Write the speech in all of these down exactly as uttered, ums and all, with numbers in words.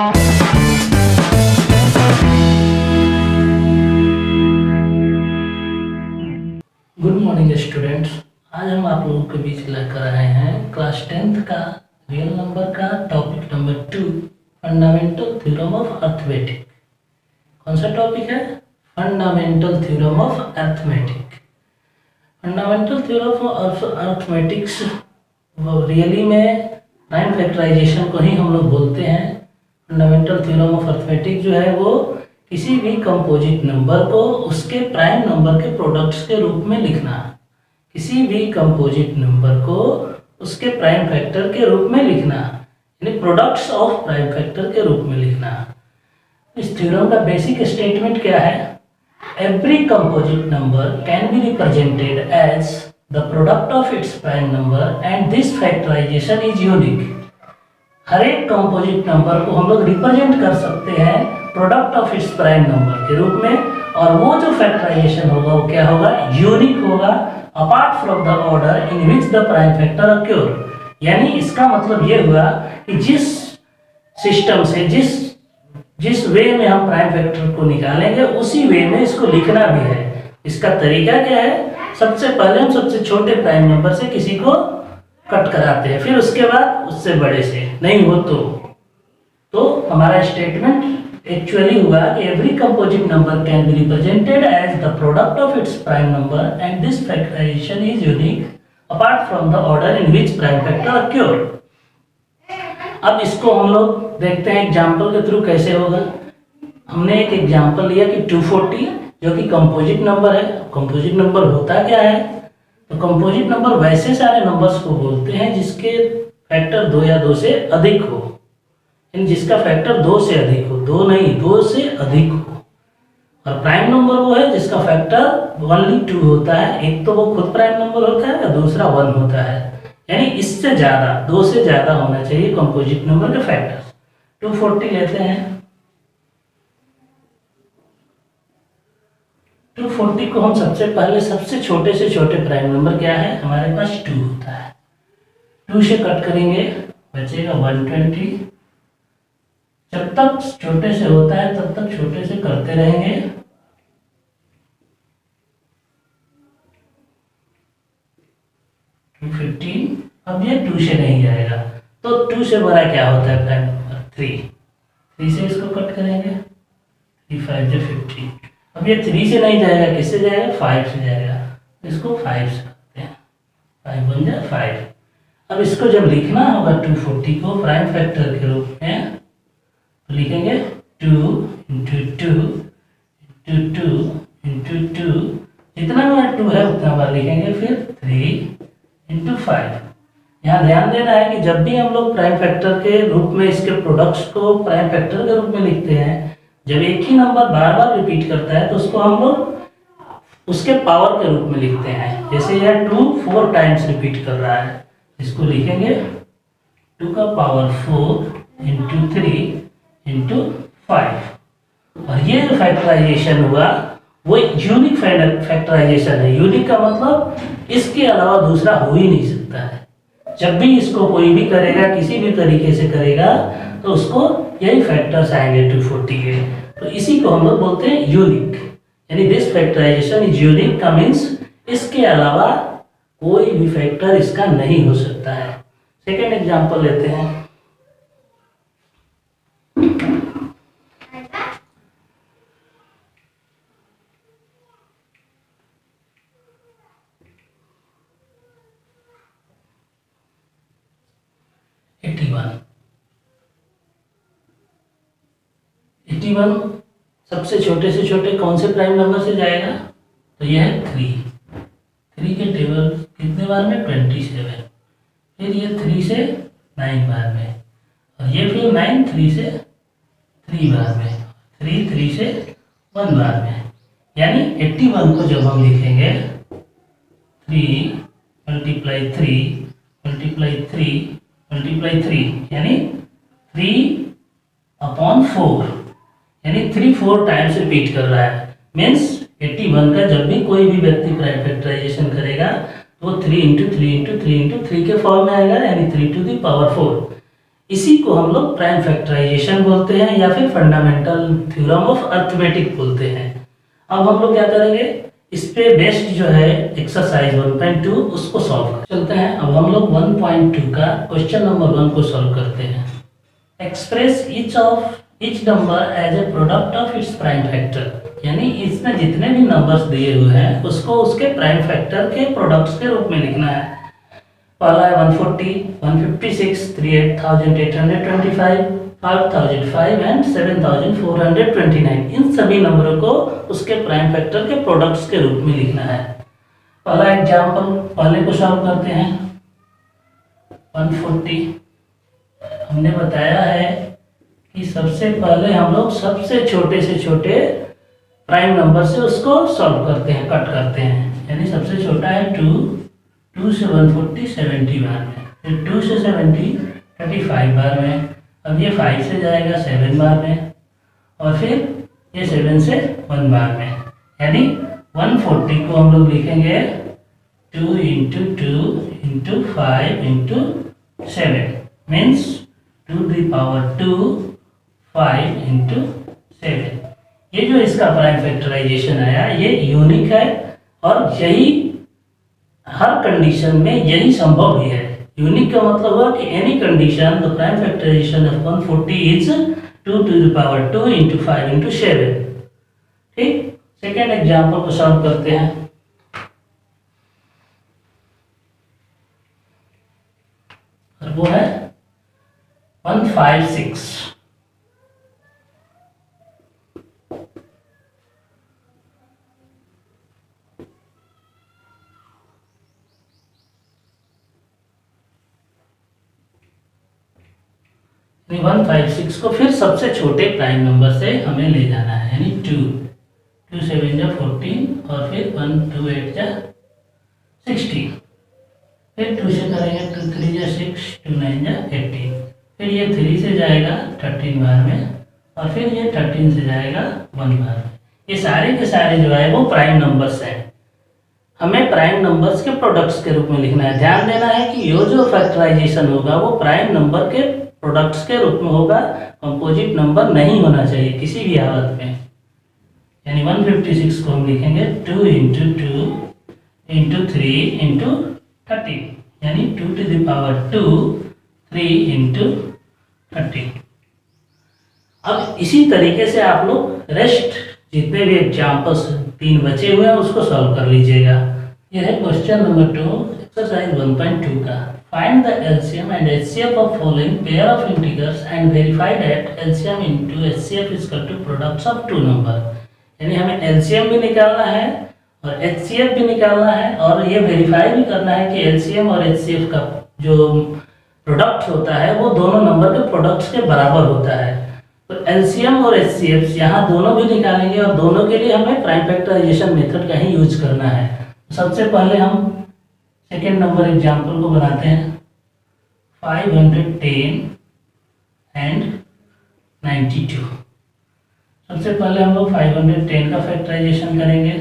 Good morning students, आज हम आप लोगों के बीच लेकर आए हैं क्लास टेंथ का रियल नंबर का topic number two, fundamental theorem of arithmetic. कौन सा टॉपिक है? Fundamental theorem of arithmetic. Fundamental theorem of arithmetics really में प्राइम फैक्टराइजेशन को ही हम लोग बोलते हैं। फंडामेंटल थ्योरम ऑफ अर्थमेटिक जो है वो किसी भी कंपोजिट नंबर को उसके प्राइम नंबर के प्रोडक्ट्स के रूप में लिखना, किसी भी कंपोजिट नंबर को उसके प्राइम फैक्टर के रूप में लिखना, यानी प्रोडक्ट्स ऑफ प्राइम फैक्टर के रूप में लिखना। इस थ्योरम का बेसिक स्टेटमेंट क्या है? Every composite number can be represented as the product of its prime number and this factorisation is unique. हर एक कंपोजिट नंबर को हम लोग रिप्रेजेंट कर सकते हैं product of its prime number के रूप में, और वो जो फैक्टराइजेशन होगा वो क्या होगा? यूनिक होगा, apart from the order in which the prime factor occur. यानी इसका मतलब ये हुआ कि जिस सिस्टम से जिस जिस वे में हम प्राइम फैक्टर को निकालेंगे उसी वे में इसको लिखना भी है। इसका तरीका क्या है? सबसे पहले हम सबसे छोटे प्राइम नंबर से किसी को कट कराते हैं, फिर उसके बाद उससे बड़े से, नहीं हो तो तो हमारा स्टेटमेंट एक्चुअली हुआ कि every composite number can be represented as the product of its prime number and this factorisation is unique apart from the order in which prime factor occur. अब इसको हम लोग देखते हैं एग्जांपल के थ्रू कैसे होगा। हमने एक एग्जांपल लिया कि टू फोर्टी जो कि कंपोजिट नंबर है। कंपोजिट नंबर होता क्या है? तो कंपोजिट नंबर वैसे सारे नंबर्स को बोलते हैं जिसके फैक्टर दो या दो से अधिक हो, यानी जिसका फैक्टर दो से अधिक हो, दो नहीं दो से अधिक हो। और प्राइम नंबर वो है जिसका फैक्टर ओनली टू होता है, एक तो वो खुद प्राइम नंबर होता है और दूसरा वन होता है, यानी इससे ज्यादा, दो से ज्यादा होना चाहिए कंपोजिट नंबर के फैक्टर्स। टू फोर्टी लेते हैं। टू फोर्टी को हम सबसे पहले सबसे छोटे से छोटे प्राइम नंबर क्या है? हमारे पास टू होता है। टू से कट करेंगे, बचेगा वन ट्वेंटी। जब तक छोटे से होता है तब तक छोटे से करते रहेंगे। टू फिफ्टीन, अब ये टू से नहीं जाएगा, तो टू से बड़ा क्या होता है प्राइम नंबर? थ्री। थ्री से इसको कट करेंगे, थ्री फाइव से फिफ्टी। अब ये थ्री से नहीं जाएगा, किससे जाएगा? फाइव से जाएगा, इसको फाइव से करते हैं, फाइव बन जाए फाइव। अब इसको जब लिखना होगा टू फोर्टी को प्राइम फैक्टर के रूप में, तो लिखेंगे two into two into two into two, जितना बार टू है उतना बार लिखेंगे, फिर थ्री इंटू फाइव। यहाँ ध्यान देना है कि जब भी हम लोग प्राइम फैक्टर के रूप में इसके प्रोडक्ट्स को प्राइम फैक्टर के रूप में लिखते हैं, जब एक ही नंबर बार बार रिपीट करता है तो उसको हम लोग उसके पावर के रूप में लिखते हैं। जैसे यह टू फोर टाइम्स रिपीट कर रहा है, इसको लिखेंगे टू का power four into three into five. और ये जो फैक्टराइजेशन हुआ वो यूनिक फैक्टराइजेशन है। यूनिक का मतलब इसके अलावा दूसरा हो ही नहीं सकता है। जब भी इसको कोई भी करेगा, किसी भी तरीके से करेगा, तो उसको यही फैक्टर्स आएंगे टू फोर्टी के। तो इसी को हम लोग बोलते हैं यूनिक, यानी दिस फैक्टराइजेशन इज यूनिक का मीन्स इसके अलावा कोई भी फैक्टर इसका नहीं हो सकता है। सेकेंड एग्जांपल लेते हैं। Eighty one. एटी वन सबसे छोटे से छोटे कौन से प्राइम नंबर से जाएगा? तो यह है थ्री। थ्री के टेबल कितने बार में? Twenty seven. फिर ये थ्री से नाइन बार में, और ये फिर नाइन थ्री से थ्री बार में, थ्री थ्री से वन बार में। यानी एट्टी वन को जब हम लिखेंगे three multiply three multiply three multiply three, यानी थ्री अपॉन फोर, यानी थ्री फोर टाइम्स रिपीट कर रहा है। मीन्स एट्टी वन का जब भी कोई भी व्यक्ति प्राइम फैक्टराइजेशन करेगा तो three into three into three into three के फॉर्म में आएगा, यानी three to the power four. इसी को हम लोग प्राइम फैक्टराइजेशन बोलते हैं या फिर फंडामेंटल थ्योरम ऑफ अर्थमेटिक बोलते हैं। अब हम लोग क्या करेंगे, इस पे बेस्ड जो है एक्सरसाइज वन पॉइंट टू उसको सॉल्व कर चलते हैं। अब हम लोग वन पॉइंट टू का क्वेश्चन नंबर वन को सॉल्व करते हैं। Express each of each number as a product of its prime factor, यानी इसमें जितने भी नंबर्स दिए हुए हैं उसको उसके प्राइम फैक्टर के प्रोडक्ट्स के रूप में लिखना है। पहला है one forty, one fifty six, thirty eight thousand eight hundred twenty five, five thousand five and seven thousand four hundred twenty nine. इन सभी नंबरों को उसके प्राइम फैक्टर के प्रोडक्ट्स के रूप में लिखना है। पहला एग्जांपल, पहले को सॉल्व करते हैं। वन फोर्टी हमने बताया है कि सबसे पहले हम लोग सबसे छोटे से छोटे प्राइम नंबर से उसको सॉल्व करते हैं, कट करते हैं। यानी सबसे छोटा है टू, टू से वन फोर्टी सेवेंटी बार में, फिर टू से सेवेंटी थर्टी फाइव बार में, अब ये फाइव से जाएगा सेवन बार में, और फिर ये सेवन से वन बार में। यानी वन फोर्टी को हम लोग लिखेंगे two into two into five into seven, means two the power two five into seven. ये जो इसका प्राइम फैक्टराइजेशन आया ये यूनिक है, और यही हर कंडीशन में यही संभव भी है। यूनिक का मतलब हुआ कि any condition the prime factorisation of one forty is two to the power two into five into seven. ठीक, सेकेंड एग्जाम्पल को सॉल्व करते हैं। और वो है one five six. One five six को फिर सबसे छोटे प्राइम नंबर से हमें ले जाना है, यानी टू, टू सेवन जा फोर्टीन, और फिर वन टू एट जा सिक्सटीन, फिर टू से करेंगे टू थ्री जा सिक्स, टू नाइन जा एटीन, फिर ये थ्री से जाएगा थर्टीन बार में, और फिर ये थर्टीन से जाएगा वन बार में। ये सारे के सारे जो है वो प्राइम नंबर्स हैं। हमें प्राइम नंबर्स के प्रोडक्ट्स के रूप में लिखना है। ध्यान देना है कि ये जो फैक्टराइजेशन होगा वो प्राइम नंबर के प्रोडक्ट्स के रूप में होगा, कंपोजिट नंबर नहीं होना चाहिए किसी भी हालत में। यानी वन फिफ्टी सिक्स को हम लिखेंगे two into two into three into thirteen, यानी two to the power two three into thirteen. अब इसी तरीके से आप लोग रेस्ट जितने भी एग्जाम्पल्स तीन बचे हुए हैं उसको सॉल्व कर लीजिएगा। यह है question number two, exercise one point two का। Find the L C M and H C F of following pair of integers and verify that L C M into H C F is equal to products of two number। यानी हमें L C M भी निकालना है और H C F भी निकालना है, और ये वेरीफाई भी करना है कि L C M और H C F का जो प्रोडक्ट होता है वो दोनों नंबर के प्रोडक्ट्स के बराबर होता है। तो L C M और H C F यहाँ दोनों भी निकालेंगे, और दोनों के लिए हमें प्राइम फैक्टराइजेशन मेथड का ही यूज करना है। सबसे पहले हम सेकेंड नंबर एग्जाम्पल को बनाते हैं। Five hundred ten and ninety two. सबसे पहले हम लोग फाइव हंड्रेड टेन का फैक्टराइजेशन करेंगे।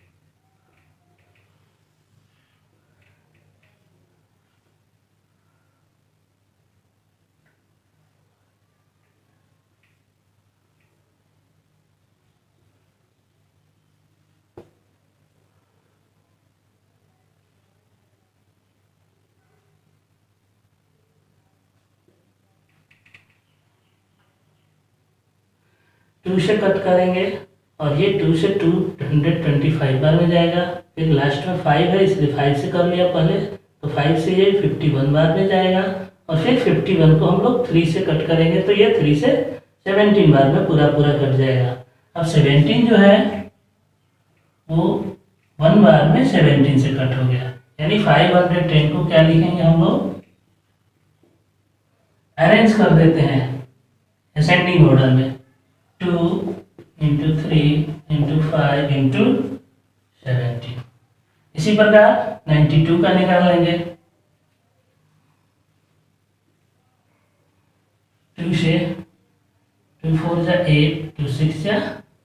टू से कट करेंगे, और ये टू से टू हंड्रेड ट्वेंटी फाइव बार में जाएगा। फिर लास्ट में फाइव है इसलिए फाइव से कर लिया पहले, तो फाइव से ये फिफ्टी वन बार में जाएगा, और फिर फिफ्टी वन को हम लोग थ्री से कट करेंगे तो ये थ्री से सेवेंटीन बार में पूरा पूरा कट जाएगा। अब सेवेंटीन जो है वो वन बार में सेवेंटीन से कट हो गया, यानी फाइव हंड्रेड टेन को क्या लिखेंगे हम लोग, अरेंज कर देते हैं असेंडिंग ऑर्डर में। Two into three into five into seventeen. इसी प्रकार नाइन्टी टू का निकाल लेंगे। टू से टू फोर जा एट, टू सिक्स जा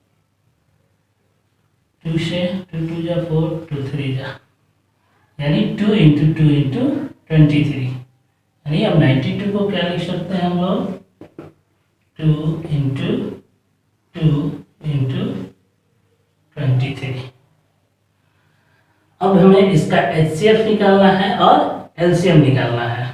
टू से टू टू जा फोर, टू थ्री जा, यानी two into two into twenty three, यानी अब नाइन्टी टू को क्या लिख सकते हैं हम लोग, two into two into twenty three. अब हमें इसका एच सी एफ निकालना है और एल सी एम निकालना है।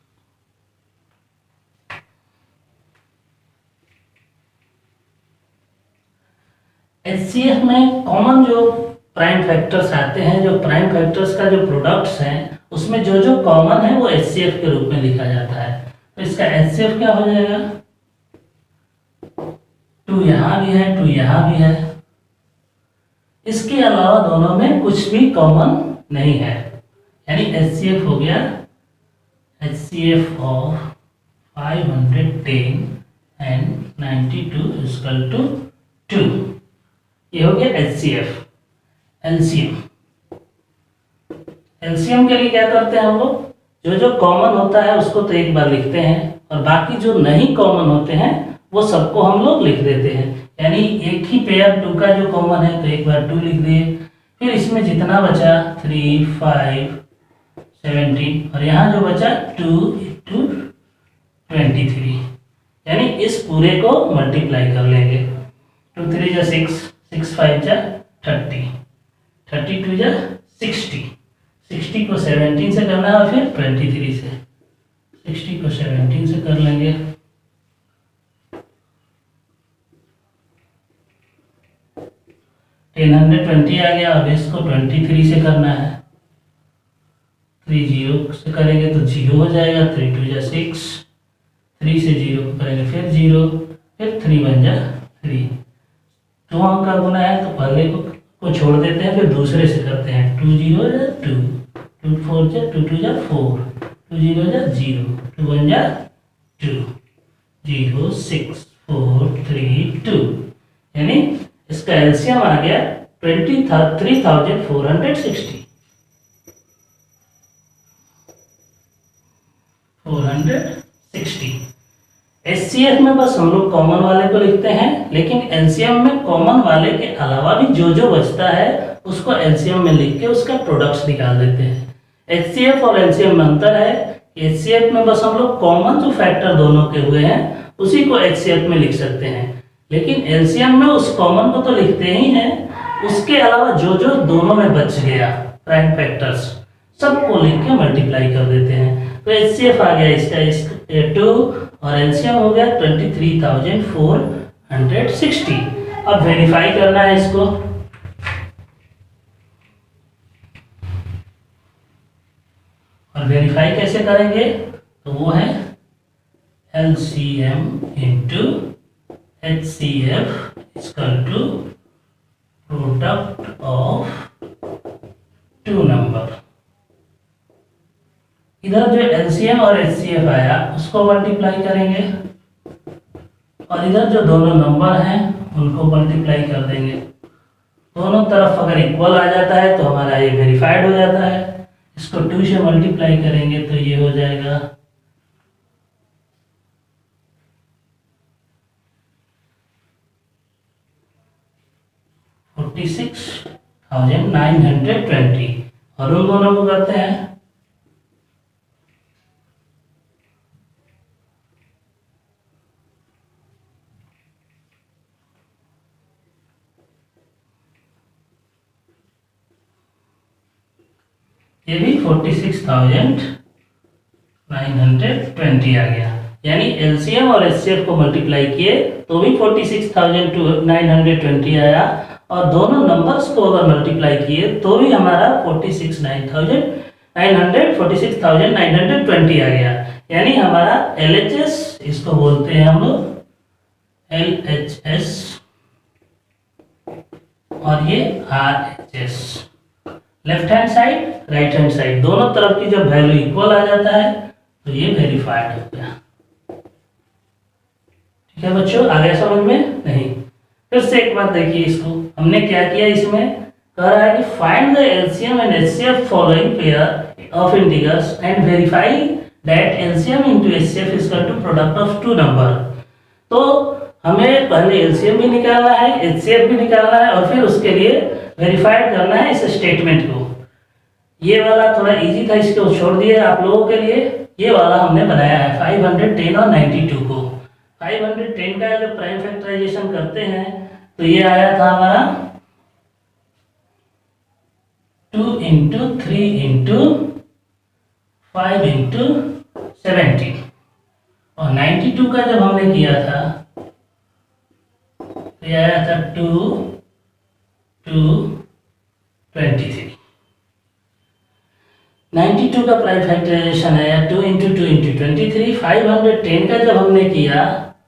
एच सी एफ में कॉमन जो प्राइम फैक्टर्स आते हैं, जो प्राइम फैक्टर्स का जो प्रोडक्ट्स हैं, उसमें जो जो कॉमन है वो एच सी एफ के रूप में लिखा जाता है। तो इसका एच सी एफ क्या हो जाएगा, टू यहाँ भी है, टू यहाँ भी है, इसके अलावा दोनों में कुछ भी कॉमन नहीं है, यानी एच सी एफ हो गया H C F of five hundred ten and ninety two equal to two. ये हो गया H C F. L C M, L C M के लिए क्या करते हैं हम लोग, जो जो कॉमन होता है उसको तो एक बार लिखते हैं और बाकी जो नहीं कॉमन होते हैं वो सबको हम लोग लिख देते हैं। यानी एक ही पेयर टू का जो कॉमन है तो एक बार टू लिख दिए, फिर इसमें जितना बचा थ्री फाइव सेवेंटीन और यहाँ जो बचा टू टू ट्वेंटी थ्री, यानी इस पूरे को मल्टीप्लाई कर लेंगे। टू थ्री जा सिक्स, सिक्स फाइव जा थर्टी, थर्टी टू जा सिक्सटी, सिक्सटी को सेवेंटीन से करना है और फिर ट्वेंटी थ्री से, सिक्सटी को सेवेंटीन से कर लेंगे। टेन हंड्रेड ट्वेंटी आ गया, अब इसको ट्वेंटी थ्री से करना है, थ्री जीरो से करेंगे तो जीरो हो जाएगा, थ्री टू जा सिक्स, थ्री से जीरो को करेंगे फिर जीरो, फिर थ्री बन जा थ्री। दो अंक का गुना है तो पहले को, को छोड़ देते हैं, फिर दूसरे से करते हैं, टू जीरो जा टू, टू फोर जा टू टू जा फोर, टू जीरो जा जीरो, टू वन जा two, zero six four three two, यानी इसका एलसीएम आ गया twenty three thousand four hundred sixty, four hundred sixty. HCF में बस हम लोग कॉमन वाले को लिखते हैं, लेकिन एलसीएम में कॉमन वाले के अलावा भी जो जो बचता है उसको एलसीएम में लिख के उसका प्रोडक्ट्स निकाल देते हैं। एचसीएफ और एलसीएम में अंतर है, एचसीएफ में बस हम लोग कॉमन जो फैक्टर दोनों के हुए हैं उसी को एचसीएफ में लिख सकते हैं, लेकिन एलसीएम में उस कॉमन को तो लिखते ही हैं, उसके अलावा जो जो दोनों में बच गया प्राइम फैक्टर्स सबको लिख के मल्टीप्लाई कर देते हैं। तो एचसीएफ आ गया इसका इस टू और एलसीएम हो गया twenty three thousand four hundred sixty. अब वेरीफाई करना है इसको, और वेरीफाई कैसे करेंगे तो वो है LCM into HCF equal to product of two number. इधर जो एलसीएम और एचसीएफ आया उसको मल्टीप्लाई करेंगे और इधर जो दोनों नंबर हैं उनको मल्टीप्लाई कर देंगे। दोनों तरफ अगर इक्वल आ जाता है तो हमारा ये वेरीफाइड हो जाता है। इसको टू से मल्टीप्लाई करेंगे तो ये हो जाएगा forty six thousand nine hundred twenty और उन दोनों को करते हैं ये भी forty six thousand nine hundred twenty आ गया। यानी एलसीएम और एचसीएफ को मल्टीप्लाई किए तो भी forty six thousand nine hundred twenty आया, और दोनों नंबर्स को अगर मल्टीप्लाई किए तो भी हमारा forty six thousand nine hundred forty six thousand nine hundred twenty आ गया। यानी हमारा एलएचएस, इसको बोलते हैं हम लोग एलएचएस, और ये RHS, left hand side right hand side दोनों तरफ की जब वैल्यू इक्वल आ जाता है तो ये वेरीफाइड हो गया। ठीक है बच्चों, आ गया समझ में? नहीं, फिर से एक बार देखिए इसको। हमने क्या किया, इसमें कह रहा है कि find the LCM and HCF following pair of integers and verify that LCM into HCF is equal to product of two number. तो हमें पहले एलसीएम भी निकालना है, एचसीएफ भी निकालना है, और फिर उसके लिए वेरीफाइड करना है इस स्टेटमेंट को। ये वाला थोड़ा इजी था, इसको छोड़ दिए आप लोगों के लिए। ये वाला हमने बनाया है फाइव हंड्रेड टेन और नाइन्टी टू को। फाइव हंड्रेड टेन का जब प्राइम फैक्टराइजेशन करते हैं तो ये आया था हमारा two into three into five into seventeen, और नाइन्टी टू का जब हमने किया था तो ये आया था two two twenty three. Ninety two का प्राइम फैक्टराइजेशन है two into two into twenty three. Five hundred ten का जब हमने किया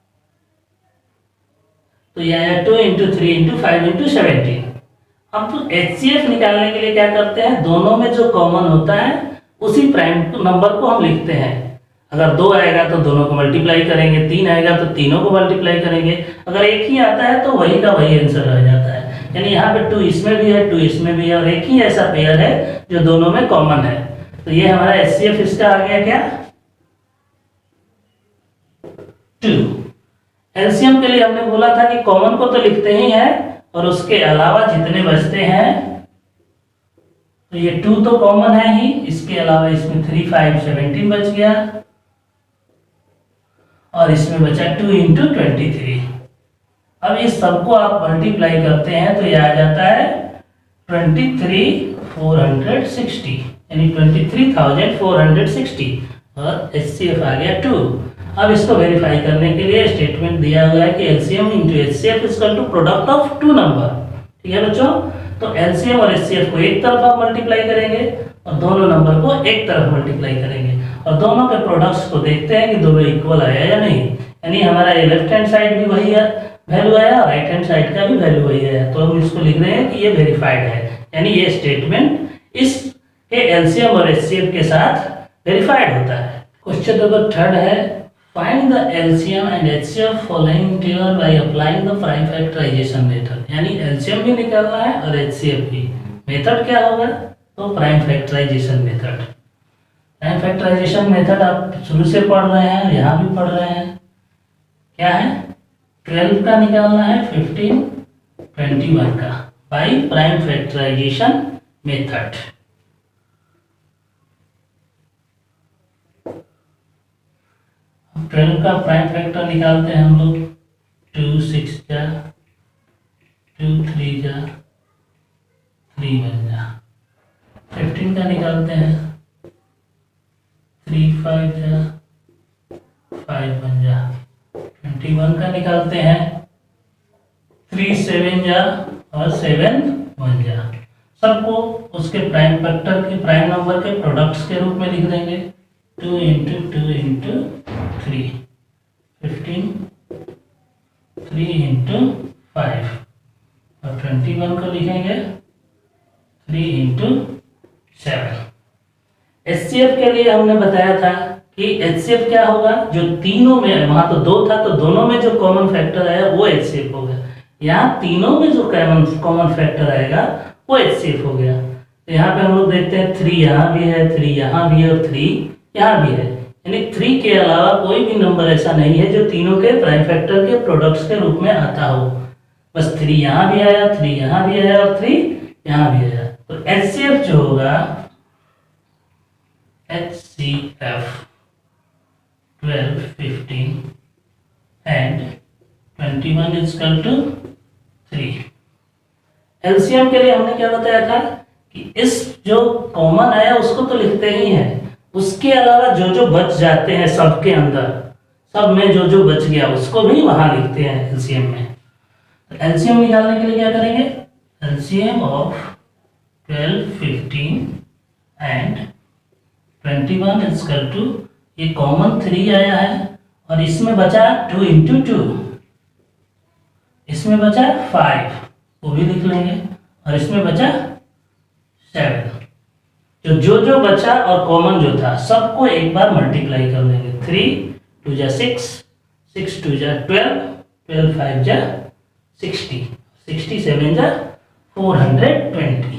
तो ये आया two into three into five into seventeen. अब तो एच सी एफ निकालने के लिए क्या करते हैं, दोनों में जो कॉमन होता है उसी प्राइम नंबर को हम लिखते हैं। अगर दो आएगा तो दोनों को मल्टीप्लाई करेंगे, तीन आएगा तो तीनों को मल्टीप्लाई करेंगे। अगर एक ही आता है तो वही का वही आंसर रह जाता है। यानी यहाँ पे टू इसमें भी है, टू इसमें भी है, और एक ही ऐसा पेयर है जो दोनों में कॉमन है। तो ये हमारा एच सी एफ इसका आ गया क्या, टू। एलसीएम के लिए हमने बोला था कि कॉमन को तो लिखते ही हैं और उसके अलावा जितने बचते हैं, तो ये टू तो कॉमन है ही, इसके अलावा इसमें थ्री फाइव सेवेंटीन बच गया, और इसमें बचा टू इंटू ट्वेंटी थ्री। अब इस सबको आप मल्टीप्लाई करते हैं तो ये आ जाता है twenty three four hundred sixty, यानी twenty three thousand four hundred sixty, और एच सी एफ आ गया टू। अब इसको वेरीफाई करने के लिए स्टेटमेंट दिया हुआ है कि LCM into HCF is equal to product of two number. ठीक है बच्चों, तो एलसीएम और एचसीएफ को एक तरफ आप मल्टीप्लाई करेंगे और दोनों नंबर को एक तरफ मल्टीप्लाई करेंगे, और दोनों के प्रोडक्ट्स को देखते हैं कि दोनों इक्वल आया या नहीं। यानी हमारा ये लेफ्ट हैंड साइड भी वही है वैल्यू आया, राइट हैंड साइड का भी वैल्यू वही है, तो हम इसको लिख रहे हैं कि ये वेरीफाइड है। यानी ये स्टेटमेंट इस के एलसीएम और एचसीएफ के साथ वेरीफाइड होता है। क्वेश्चन नंबर थर्ड है, find the LCM and HCF following integral by applying the prime factorization method. यानी एलसीएम भी निकालना है और एचसीएफ भी। मेथड क्या होगा, तो prime factorization method. Prime factorization method आप शुरू से पढ़ रहे हैं, यहाँ भी पढ़ रहे हैं। क्या है, ट्वेल्व का निकालना है फिफ्टीन ट्वेंटी वन का by prime factorization method. Twelve का प्राइम फैक्टर निकालते हैं हम लोग, टू सिक्स जा टू थ्री जा थ्री वन जा। फिफ्टीन का निकालते हैं, थ्री फाइव जा फाइव वन जा। ट्वेंटी वन का निकालते हैं, थ्री सेवन जा और सेवन वन जा। सबको उसके प्राइम फैक्टर के प्राइम नंबर के प्रोडक्ट्स के रूप में लिख देंगे, two into two into three, fifteen three into five, और ट्वेंटी वन को लिखेंगे three into seven. H C F के लिए हमने बताया था कि एच सी एफ क्या होगा, जो तीनों में, वहां तो दो था तो दोनों में जो कॉमन फैक्टर आया वो एच सी एफ होगा। यहाँ तीनों में जो कॉमन कॉमन फैक्टर आएगा वो एच सी एफ हो गया। तो यहाँ पे हम लोग देखते हैं थ्री यहाँ भी है, थ्री यहाँ भी है और थ्री यहाँ भी है। यानी थ्री के अलावा कोई भी नंबर ऐसा नहीं है जो तीनों के प्राइम फैक्टर के प्रोडक्ट्स के रूप में आता हो। बस थ्री यहाँ भी आया, थ्री यहाँ भी आया और थ्री यहाँ भी आया। तो एच सी एफ जो होगा, H C F twelve fifteen and twenty one is equal to three. LCM के लिए हमने क्या बताया था कि इस जो कॉमन आया उसको तो लिखते ही हैं, उसके अलावा जो जो बच जाते हैं सबके अंदर, सब में जो जो बच गया उसको भी वहां लिखते हैं एलसीएम में। तो एलसीएम निकालने के लिए क्या करेंगे, LCM of twelve fifteen and twenty one is equal to, ये कॉमन थ्री आया है और इसमें बचा टू इंटू टू, इसमें बचा फाइव, वो भी लिख लेंगे, और इसमें बचा सेवन। जो जो जो बचा और कॉमन जो था सबको एक बार मल्टीप्लाई कर लेंगे, थ्री टू जा सिक्स, सिक्स टू जा ट्वेल्व, ट्वेल्व फाइव जा सिक्सटी, सिक्सटी सेवन जा फोर हंड्रेड ट्वेंटी।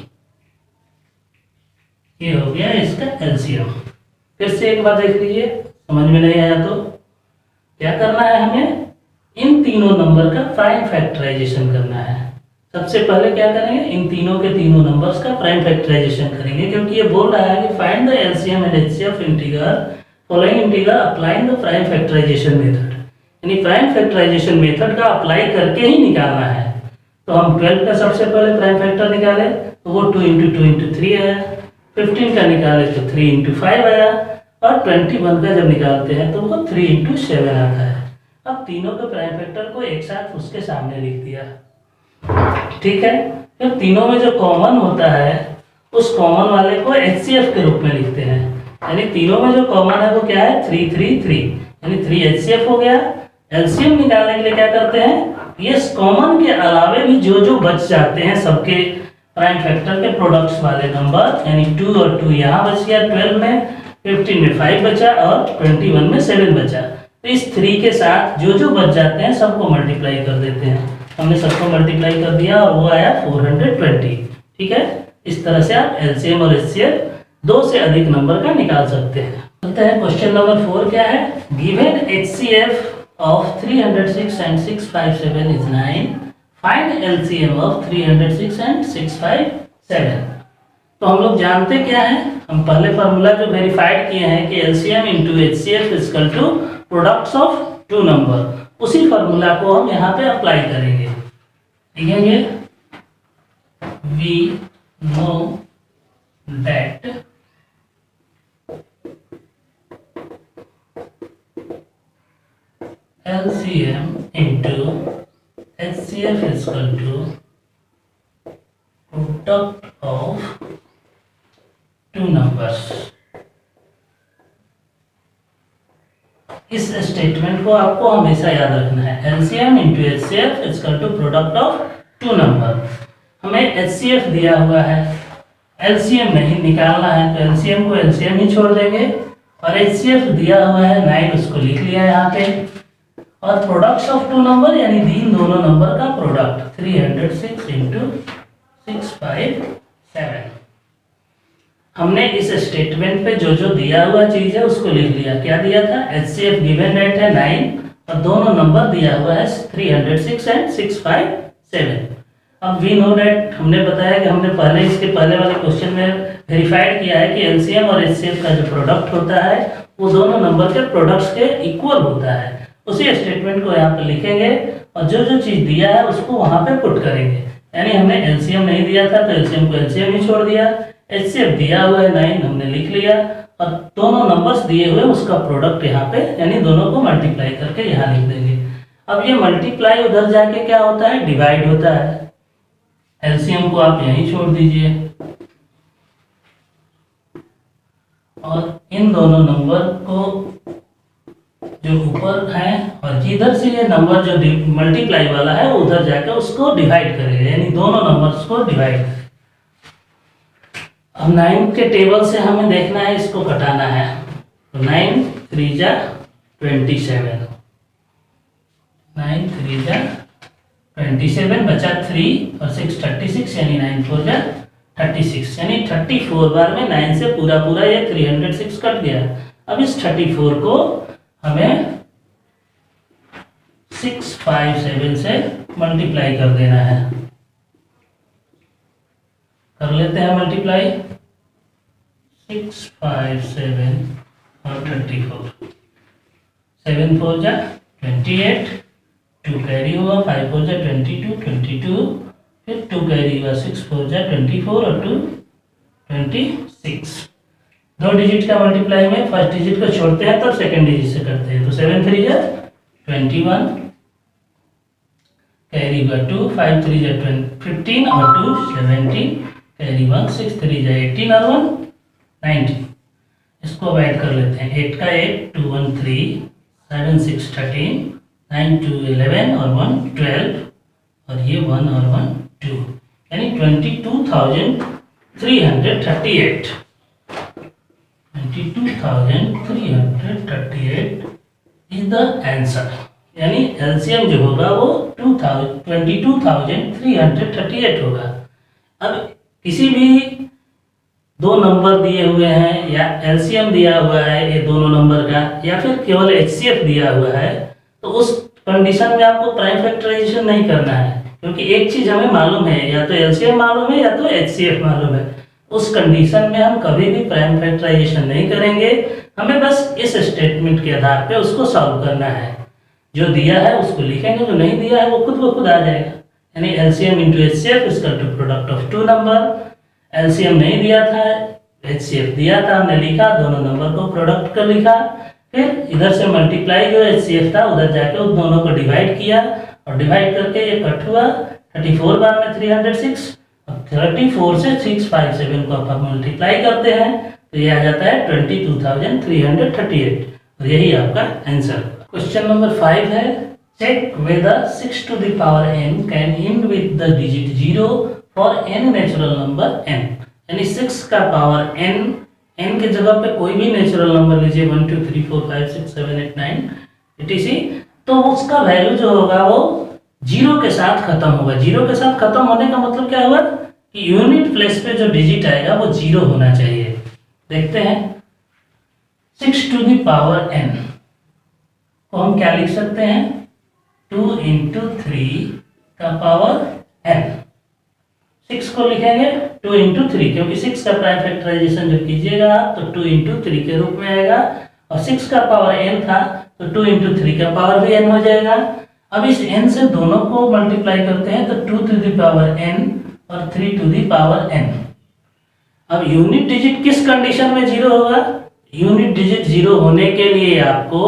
ये हो गया इसका एलसीएम। फिर से एक बार देख लीजिए, समझ में नहीं आया तो क्या करना है, हमें इन तीनों नंबर का प्राइम फैक्टराइजेशन करना है। सबसे पहले क्या करेंगे, इन तीनों के तीनों नंबर्स का प्राइम फैक्टराइजेशन करेंगे, क्योंकि ये बोल रहा है कि find the LCM and HCF integer following integer applying the prime factorization method. यानी प्राइम फैक्टराइजेशन मेथड का अप्लाई करके ही निकालना है। तो हम ट्वेल्व का सबसे पहले प्राइम फैक्टर निकाले तो वो two into two into three आया, फिफ्टीन का निकाले तो थ्री इंटू फाइव आया, और ट्वेंटी वन का जब निकालते हैं तो वो थ्री इंटू सेवन आता है। अब तीनों के प्राइम फैक्टर को एक साथ उसके सामने लिख दिया, ठीक है। जब तीनों में जो कॉमन होता है उस कॉमन वाले को एचसीएफ के रूप में लिखते हैं। यानी तीनों में जो कॉमन है वो क्या है, थ्री थ्री थ्री, यानी थ्री एचसीएफ हो गया। एलसीएम निकालने के लिए क्या करते हैं, ये कॉमन के अलावे भी जो जो बच जाते हैं सबके प्राइम फैक्टर के प्रोडक्ट्स वाले नंबर, यानी टू और टू यहाँ बच गया ट्वेल्व में, फिफ्टीन में फाइव बचा और ट्वेंटी वन में सेवन बचा। तो इस थ्री के साथ जो जो बच जाते हैं सबको मल्टीप्लाई कर देते हैं। हमने सबको मल्टीप्लाई कर दिया और वो आया फोर हंड्रेड ट्वेंटी, ठीक है। इस तरह से आप एलसीएम और एचसीएफ दो से अधिक नंबर का निकाल सकते हैं। चलते हैं क्वेश्चन नंबर फोर क्या है, given HCF of three hundred six and six five seven is nine, find LCM of three hundred six and six five seven. तो हम लोग जानते क्या है, हम पहले फार्मूला जो वेरीफाइड किए हैं कि LCM into HCF is equal to products of two number, उसी फार्मूला को हम यहाँ पे अप्लाई करेंगे। लिखेंगे we know that LCM into HCF is equal to product of two numbers. इस स्टेटमेंट को आपको हमेशा याद रखना है, LCM into HCF is equal to product of two number. हमें एचसीएफ दिया हुआ है, एलसीएम नहीं निकालना है, तो एलसीएम को एलसीएम ही छोड़ देंगे, और एचसीएफ दिया हुआ है नाइन, उसको लिख लिया यहाँ पे, और प्रोडक्ट्स ऑफ टू नंबर यानी इन दोनों नंबर का product three hundred six into six five seven. हमने इस स्टेटमेंट पे जो जो दिया हुआ चीज है उसको लिख लिया। क्या दिया था, एचसीएफ गिवन रेट है नाइन और दोनों नंबर दिया हुआ है three hundred six and six five seven. अब वी नो डेट हमने बताया कि हमने पहले इसके पहले वाले क्वेश्चन में वेरीफाइड किया है कि एलसीएम और एचसीएफ का जो प्रोडक्ट होता है वो दोनों नंबर के प्रोडक्ट्स के इक्वल होता है। उसी स्टेटमेंट को यहाँ पे लिखेंगे और जो जो चीज दिया है उसको वहां पे पुट करेंगे। यानी हमने एलसीएम नहीं दिया था तो एलसीएम को एलसीएम ही छोड़ दिया, एचसीएफ दिया हुआ है नाइन हमने लिख लिया, और दोनों नंबर्स दिए हुए उसका प्रोडक्ट यहाँ पे यानी दोनों को मल्टीप्लाई करके यहाँ लिख देंगे। अब ये मल्टीप्लाई उधर जाके क्या होता है, डिवाइड होता है। एलसीएम को आप यहीं छोड़ दीजिए और इन दोनों नंबर को जो ऊपर है और जिधर से ये नंबर जो मल्टीप्लाई वाला है वो उधर जाकर उसको डिवाइड करेगा, यानी दोनों नंबर्स को डिवाइड करेगा। अब नाइन के टेबल से हमें देखना है, इसको घटाना है, तो नाइन थ्री जा ट्वेंटी सेवन, नाइन थ्री जा ट्वेंटी सेवन बचा थ्री और सिक्स थर्टी सिक्स, यानी नाइन फोर जा थर्टी सिक्स, यानी थर्टी फोर बार में नाइन से पूरा पूरा ये थ्री हंड्रेड सिक्स कट गया। अब इस थर्टी फोर को हमें सिक्स फाइव सेवन से मल्टीप्लाई कर देना है। कर लेते हैं मल्टीप्लाई, सिक्स फाइव सेवन और थर्टी फोर, सेवन फोर जा ट्वेंटी एट, टू कैरी हुआ, फाइव फोर जा ट्वेंटी टू, ट्वेंटी टू, फिर टू कैरी हुआ, सिक्स फोर जा ट्वेंटी फोर और टू ट्वेंटी सिक्स। दो डिजिट का मल्टीप्लाई में फर्स्ट डिजिट को छोड़ते हैं तब सेकंड डिजिट से करते हैं, तो सेवन थ्री जा ट्वेंटी वन, कैरी हुआ टू, फाइव थ्री जा फिफ्टीन और two seventeen, carry one, six three जा एटीन और वन नाइनटीन। इसको अब ऐड कर लेते हैं, एट का eight, two one three, seven six thirteen, nine two eleven और वन ट्वेल्व, और ये वन और वन टू, यानी twenty two thousand three hundred thirty eight, twenty two thousand three hundred thirty eight is the answer. यानी LCM जो होगा वो two thousand twenty two thousand three hundred thirty eight होगा। अब किसी भी दो नंबर दिए हुए हैं या एलसीएम दिया हुआ है ये दोनों नंबर का, या फिर केवल एचसीएफ दिया हुआ है, तो उस कंडीशन में आपको प्राइम फैक्टराइजेशन नहीं करना है। क्योंकि एक चीज हमें मालूम है, या तो एलसीएम मालूम है या तो एचसीएफ मालूम है। उस कंडीशन में हम कभी भी प्राइम फैक्टराइजेशन नहीं करेंगे, हमें बस इस स्टेटमेंट के आधार पे उसको सॉल्व करना है। जो दिया है उसको लिखेंगे, जो नहीं दिया है वो खुद ब खुद आ जाएगा। यानी LCM into HCF equal to product of two number. LCM नहीं दिया था, एचसीएफ दिया था, हमने लिखा, दोनों नंबर को प्रोडक्ट कर लिखा, फिर इधर से मल्टीप्लाई जो एचसीएफ था उधर जाके उन दोनों को डिवाइड किया और डिवाइड करके ये कट हुआ चौंतीस बार में तीन सौ छह। अब चौंतीस से छह सौ सत्तावन को आप मल्टीप्लाई करते हैं तो ये आ जाता है बाईस हज़ार तीन सौ अड़तीस और यही आपका आंसर। क्वेश्चन नंबर फाइव है, check whether six to the power n can end with the digit zero for n natural number n। यानी सिक्स का पावर n, n के जगह पे कोई भी नेचुरल नंबर लीजिए, one two three four five six seven eight nine etc, तो उसका वैल्यू जो होगा वो जीरो के साथ खत्म होगा। जीरो के साथ खत्म होने का मतलब क्या हुआ कि यूनिट प्लेस पे जो डिजिट आएगा वो जीरो होना चाहिए। देखते हैं, six to the power n को हम क्या लिख सकते हैं, टू इंटू थ्री का पावर n। सिक्स को लिखेंगे टू इंटू थ्री, क्योंकि सिक्स का प्राइम फैक्टराइजेशन जब कीजिएगा तो टू इंटू थ्री के रूप में आएगा, और सिक्स का पावर n था तो टू इंटू थ्री का पावर भी n हो जाएगा। अब इस n से दोनों को मल्टीप्लाई करते हैं तो two to the power n और three to the power n। अब यूनिट डिजिट किस कंडीशन में जीरो होगा, यूनिट डिजिट जीरो होने के लिए आपको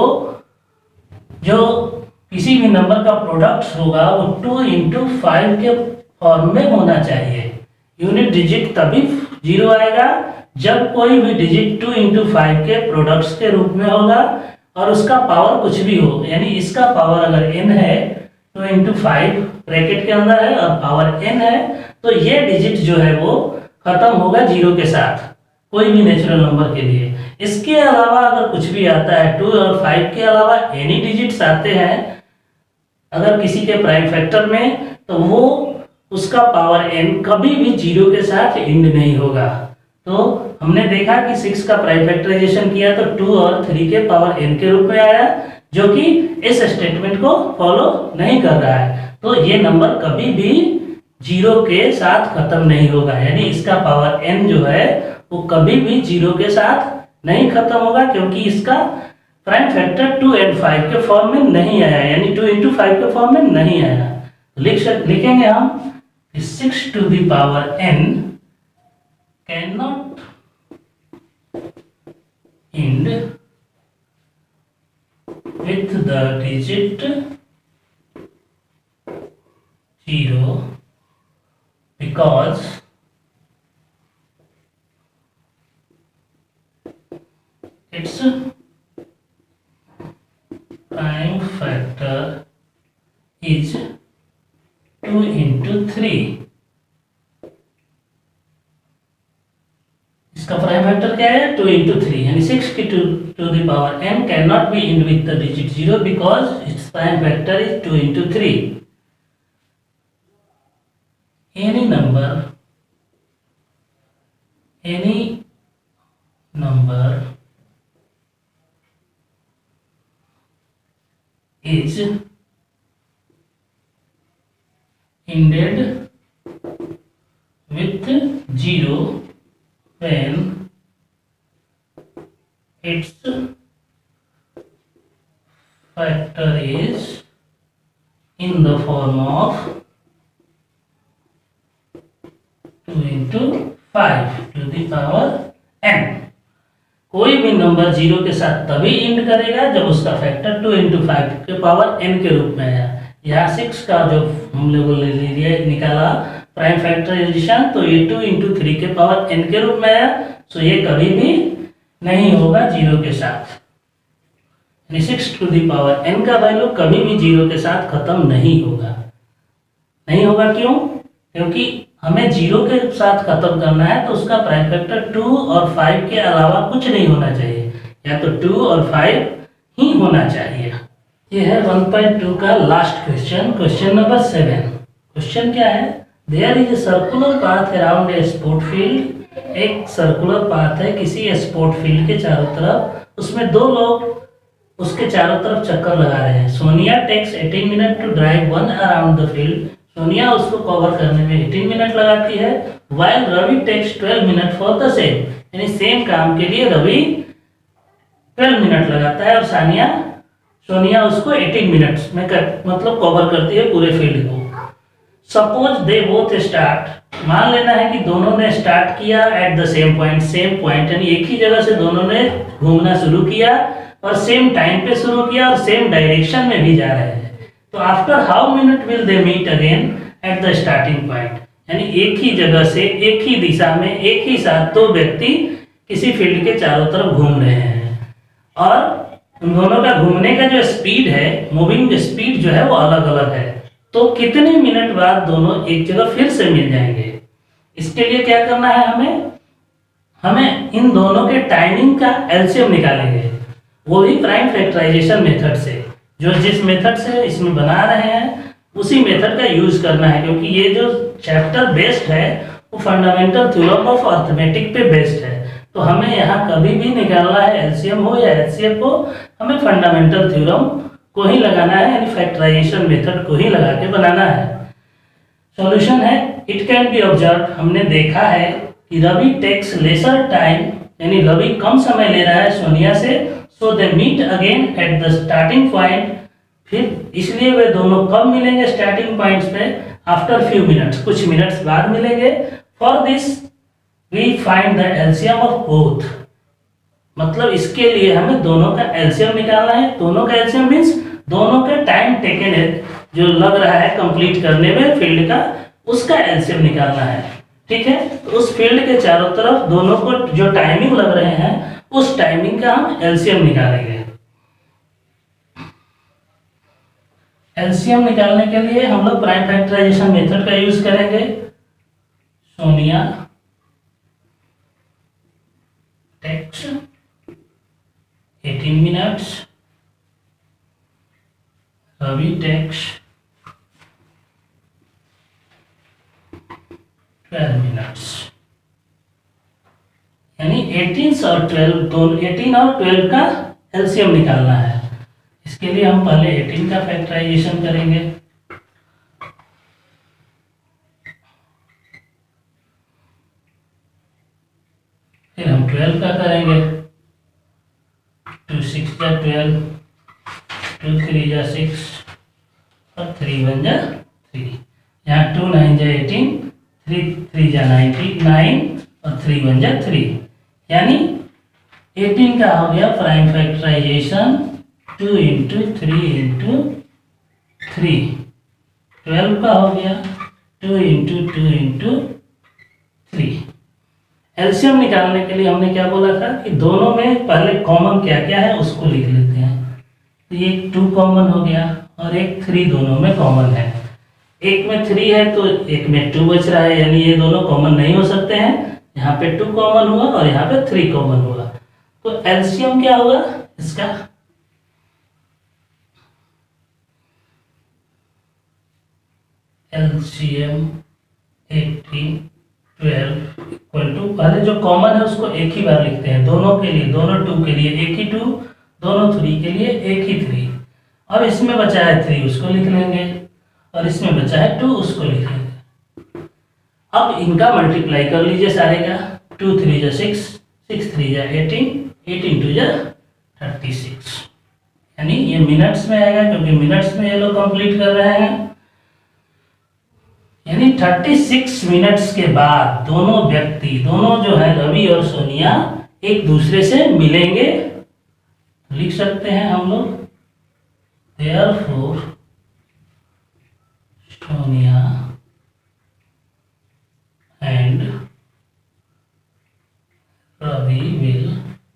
जो किसी भी नंबर का प्रोडक्ट होगा वो टू इंटू फाइव के फॉर्म में होना चाहिए। यूनिट डिजिट तभी जीरो आएगा जब कोई भी डिजिट टू इंटू फाइव के प्रोडक्ट्स के रूप में होगा और उसका पावर कुछ भी हो। यानी इसका पावर अगर n है तो इंटू फाइव ब्रैकेट के अंदर है और पावर n है, तो ये डिजिट जो है वो खत्म होगा जीरो के साथ कोई भी नेचुरल नंबर के लिए। इसके अलावा अगर कुछ भी आता है, टू और फाइव के अलावा एनी डिजिट्स आते हैं अगर किसी के प्राइम फैक्टर में, तो वो उसका पावर n कभी भी जीरो के साथ एंड नहीं होगा। तो हमने देखा कि सिक्स का प्राइम फैक्टराइजेशन किया तो टू और थ्री के पावर n के रूप में आया, जो कि इस स्टेटमेंट को फॉलो नहीं कर रहा है। तो ये नंबर कभी भी जीरो के साथ खत्म नहीं होगा, यानी इसका पावर n जो है वो कभी भी जीरो के साथ नहीं खत्म होगा, क्योंकि इसका prime factor two and five के फॉर्म में नहीं आया, यानी टू इंटू फाइव के फॉर्म में नहीं आया। लिख लिखेंगे हम six to the power n can not end with the digit zero because its prime factor is two into three. इसका प्राइम फैक्टर क्या है, टू into थ्री, यानी सिक्स की two to the power n cannot be end with the digit zero because its prime factor is two into three. any number any number is ended with zero when its factor is in the form of two into five two the power n। कोई भी number zero के साथ तभी and करेगा जब उसका factor two into five के power n के रूप में आया। यहाँ सिक्स का जो हम लोगों ने लिया निकाला प्राइम फैक्टराइजेशन, तो ये टू इंटू थ्री के पावर n के रूप में आया, सो ये कभी भी नहीं होगा जीरो के साथ। यानी six to the power n का वैल्यू कभी भी जीरो के साथ खत्म नहीं होगा। नहीं होगा क्यों? क्योंकि हमें जीरो के साथ खत्म करना है तो उसका प्राइम फैक्टर टू और फाइव के अलावा कुछ नहीं होना चाहिए, या तो टू और फाइव ही होना चाहिए। ये है वन पॉइंट टू का last question, question number seven. Question क्या है, there is a circular path around a sport field. एक सर्कुलर पाथ है किसी स्पोर्ट फील्ड के चारों तरफ, उसमें दो लोग उसके चारों तरफ चक्कर लगा रहे हैं। Sonia takes eighteen minute to drive one around the field. Sonia उसको कवर करने में अठारह मिनट लगाती है, while Ravi takes twelve minute for the same, यानी सेम काम के लिए रवि ट्वेल्व मिनट लगाता है और सानिया सोनिया उसको अठारह मिनट्स में कर, मतलब कवर करती है पूरे फील्ड को। सपोज दे बोथ स्टार्ट, मान लेना है कि दोनों ने स्टार्ट किया at the same point, same point यानी एक ही जगह से दोनों ने घूमना शुरू किया और सेम टाइम पे शुरू किया और सेम डायरेक्शन में भी जा रहे हैं। तो after how minute will they meet again at the starting point, यानी एक ही जगह से एक ही दिशा में एक ही साथ दो व्यक्ति किसी फील्ड के चारों तरफ घूम रहे हैं और उन दोनों का घूमने का जो स्पीड है, मूविंग स्पीड जो है वो अलग अलग है। तो कितने मिनट बाद दोनों एक जगह फिर से मिल जाएंगे? इसके लिए क्या करना है हमें हमें इन दोनों के टाइमिंग का एलसीएम निकालेंगे, वो भी प्राइम फैक्टराइजेशन मेथड से। जो जिस मेथड से इसमें बना रहे हैं उसी मेथड का यूज करना है, क्योंकि ये जो चैप्टर बेस्ड है वो फंडामेंटल थ्योरम ऑफ अर्थमेटिक पे बेस्ड है। तो हमें यहाँ कभी भी निकालना है, एलसीएम हो या एचसीएफ हो, हमें फंडामेंटल थ्योरम को ही लगाना है, यानी फैक्टराइजेशन मेथड को ही लगा के बनाना है। सॉल्यूशन है, इट कैन बी ऑब्जर्व, हमने देखा है कि रवि टेक्स लेसर टाइम, यानी रवि कम समय ले रहा है सोनिया से, so they meet again at the starting point, फिर इसलिए वे दोनों कब मिलेंगे स्टार्टिंग पॉइंट्स पे? आफ्टर फ्यू मिनट्स, कुछ मिनट्स बाद मिलेंगे। For this we find the LCM of both, मतलब इसके लिए हमें दोनों का एलसीएम निकालना है। दोनों का एलसीएम मींस दोनों का टाइम टेकन है जो लग रहा है कंप्लीट करने में फील्ड का, उसका एलसीएम निकालना है। ठीक है, तो उस फील्ड के चारों तरफ दोनों को जो टाइमिंग लग रहे हैं उस टाइमिंग का हम एलसीएम निकालेंगे। एलसीएम निकालने के लिए हम लोग प्राइम फैक्टराइजेशन मेथड का यूज करेंगे। सोनिया टेक्स अठारह minutes, Ravi takes twelve minutes, यानी अठारह और ट्वेल्व दोनों, अठारह और ट्वेल्व का एलसीएम निकालना है। इसके लिए हम पहले अठारह का फैक्टराइजेशन करेंगे, फिर हम ट्वेल्व का करेंगे। टू सिक्स जा ट्वेल्व, टू थ्री जा सिक्स और थ्री वन जा थ्री, यहाँ टू नाइन जा एटीन, थ्री थ्री जा नाइनटी नाइन और थ्री वन जा थ्री, यानी एटीन का हो गया prime factorization two into three into three, twelve का हो गया two into two into three. LCM निकालने के लिए हमने क्या बोला था कि दोनों में पहले कॉमन क्या क्या है उसको लिख लेते हैं। तो ये टू कॉमन हो गया और एक थ्री दोनों में कॉमन है। एक में थ्री है तो एक में टू बच रहा है, यानी ये दोनों कॉमन नहीं हो सकते हैं। यहाँ पे टू कॉमन हुआ और यहाँ पे थ्री कॉमन हुआ, तो एलसीएम क्या होगा इसका? LCM eighteen twelve equal to, पहले जो कॉमन है उसको एक ही बार लिखते हैं, दोनों के लिए, दोनों टू के लिए एक ही टू, दोनों थ्री के लिए एक ही थ्री। अब इसमें बचा है थ्री, उसको लिख लेंगे, और इसमें बचा है टू, उसको लिख लेंगे। अब इनका मल्टीप्लाई कर लीजिए सारे का, टू थ्री जा सिक्स, सिक्स थ्री जा एटीन, एटीन टू जा थर्टी सिक्स, यानी ये मिनट्स में आएगा क्योंकि मिनट्स में ये लोग कंप्लीट कर रहे हैं। यानी छत्तीस मिनट्स के बाद दोनों व्यक्ति, दोनों जो है रवि और सोनिया, एक दूसरे से मिलेंगे। लिख सकते हैं हम लोग, therefore Sonia and Ravi will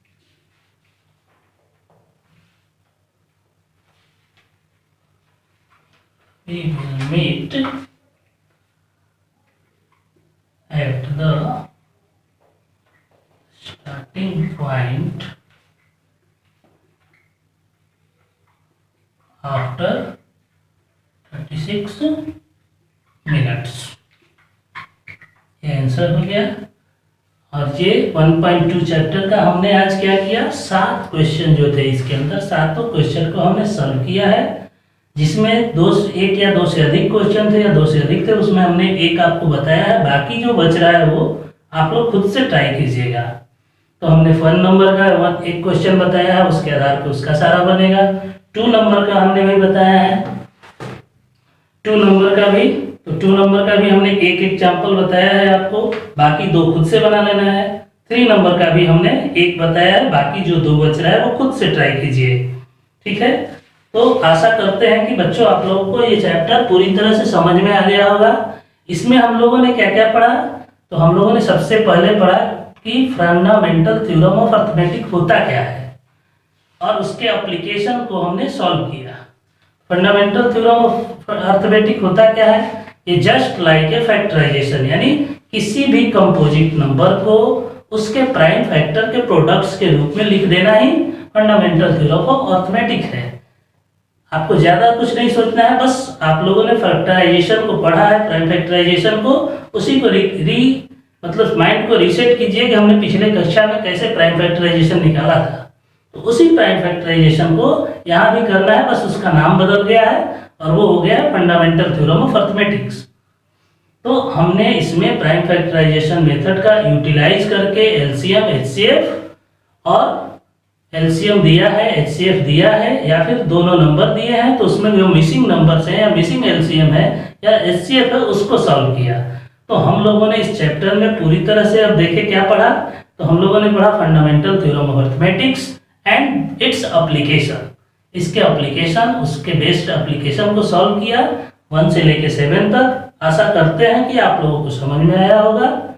we will meet at the starting point after thirty six minutes. ये आंसर हो गया। और ये वन पॉइंट टू चैप्टर का हमने आज क्या किया, सात क्वेश्चन जो थे इसके अंदर, सातों क्वेश्चन को हमने सॉल्व किया है। जिसमें दो एक या दो से अधिक क्वेश्चन थे या दो से अधिक थे, उसमें हमने एक आपको बताया है, बाकी जो बच रहा है वो आप लोग खुद से ट्राई कीजिएगा। तो हमने वन नंबर का वन एक क्वेश्चन बताया है, उसके आधार पर उसका सारा बनेगा। टू नंबर का हमने भी बताया है, टू नंबर का भी, तो टू नंबर का भी हमने एक एग्जाम्पल बताया है आपको, बाकी दो खुद से बना लेना है। थ्री नंबर का भी हमने एक बताया है, बाकी जो दो बच रहा है वो खुद से ट्राई कीजिए। ठीक है, तो आशा करते हैं कि बच्चों आप लोगों को ये चैप्टर पूरी तरह से समझ में आ गया होगा। इसमें हम लोगों ने क्या क्या पढ़ा, तो हम लोगों ने सबसे पहले पढ़ा कि फंडामेंटल थ्योरम ऑफ अर्थमेटिक होता क्या है, और उसके एप्लीकेशन को हमने सॉल्व किया। फंडामेंटल थ्योरम ऑफ अर्थमेटिक होता क्या है, ये जस्ट लाइक ए फैक्टराइजेशन, यानी किसी भी कंपोजिट नंबर को उसके प्राइम फैक्टर के प्रोडक्ट्स के रूप में लिख देना ही फंडामेंटल थ्योरम ऑफ अर्थमेटिक है। आपको ज्यादा कुछ नहीं सोचना है, बस आप लोगों ने फैक्टराइजेशन को पढ़ा है, प्राइम फैक्टराइजेशन को, उसी को री, री मतलब माइंड को रीसेट कीजिए कि हमने पिछले कक्षा में कैसे प्राइम फैक्टराइजेशन निकाला था। तो उसी प्राइम फैक्टराइजेशन को यहाँ भी करना है, बस उसका नाम बदल गया है और वो हो गया फंडामेंटल थ्योरम ऑफ अर्थमेटिक्स। तो हमने इसमें प्राइम फैक्टराइजेशन मेथड का यूटिलाइज करके एलसीएम, एचसीएफ और एलसीएम दिया है, एचसीएफ दिया है, या फिर दोनों नंबर दिए हैं, तो उसमें जो मिसिंग नंबर्स हैं या मिसिंग एलसीएम है या एचसीएफ है उसको सॉल्व किया। तो हम लोगों ने इस चैप्टर में पूरी तरह से अब देखे क्या पढ़ा, तो हम लोगों ने पढ़ा fundamental theorem of arithmetics and its application, इसके एप्लीकेशन, उसके बेस्ड एप्लीकेशन को सॉल्व किया वन से लेके सेवन तक। आशा करते हैं कि आप लोगों को समझ में आया होगा।